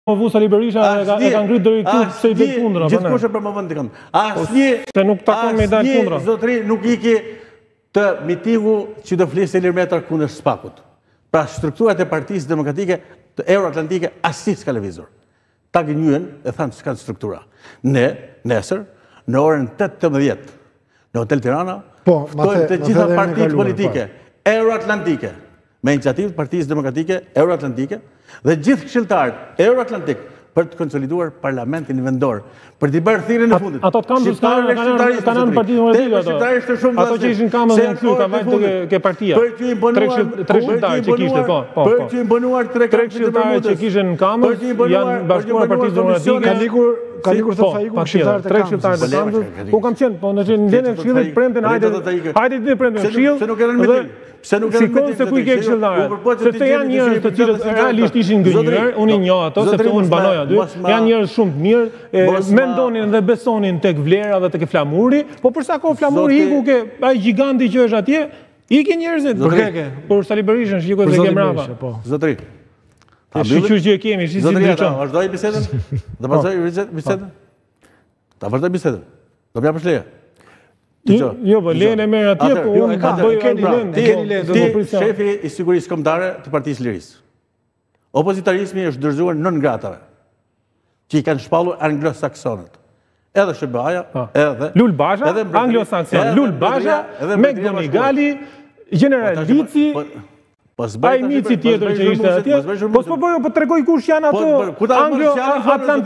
Vu Sali Berisha e ka ngritë deri këtu pse i del kundra. Gjithkush e promovon të kënd. Se nuk takon me dal kundra. Zotri nuk iki të mitingu që do flisë Ilir Meta kundër SPAK-ut. Pra strukturat e Partisë Demokratike të Euroatlantike asnjë s'ka lëvizur. Ta gënjyen e thanë s'kan struktura. Ne nesër në orën 18 në Hotel Tirana ftojmë të gjitha partitë politike euroatlantike me iniciativë të Partisë Demokratike Euroatlantike dhe gjithë këshilltarët euroatlantik për të konsoliduar parlamentin vendor, për t'i bërë thirrjen e fundit. Ato të kamë kanë në Partinë Demokratike ato që ishin kamë dhe në këtu, ka vajtë ke partia. Tre shqiptarë që kishte, po. Për t'ju imponuar tre shqiptarë që kishin në kamë, janë bashkuar Partisë Demokratike. Ka likur të fajiku shqiptarët e shqiptarët e kamës. Po kam qenë, po në ndjenën këshillit premten, hajde të premten këshill. Se nuk kanë mitin. Shikon se ku i ke këshilltarët. Sepse janë njerëz të cilët realisht ishin gënjur, unë i njoh ato sepse unë banoj aty. Janë njerëz shumë të mirë, mendonin dhe besonin tek vlera dhe tek flamuri, po për sa kohë flamuri iku ke ai giganti që është atje, ikin njerëzit. Por Sali Berishën shikoj se ke mbrapa. Zotri. Shiqur që e kemi, si ndryqon. Vazhdoj bisedën? Do vazhdoj bisedën? Ta vazhdoj bisedën? Do m'ja përshleje? Jo, po lejën e merë atje, po unë bëj keni lejën. Shefi i sigurisë kombëtare të Partisë Lirisë. Opozitarizmi është dorëzuar nën gratave, që i kanë shpallur anglosaksonët. Edhe SBA-ja, edhe Lul Basha, anglosaksonët. Lul Basha, McGonigali, General Lici, ai mici tjetër që ishte atje, po s'po bëjo, po tregoj kush janë ato anglo-atlantikë.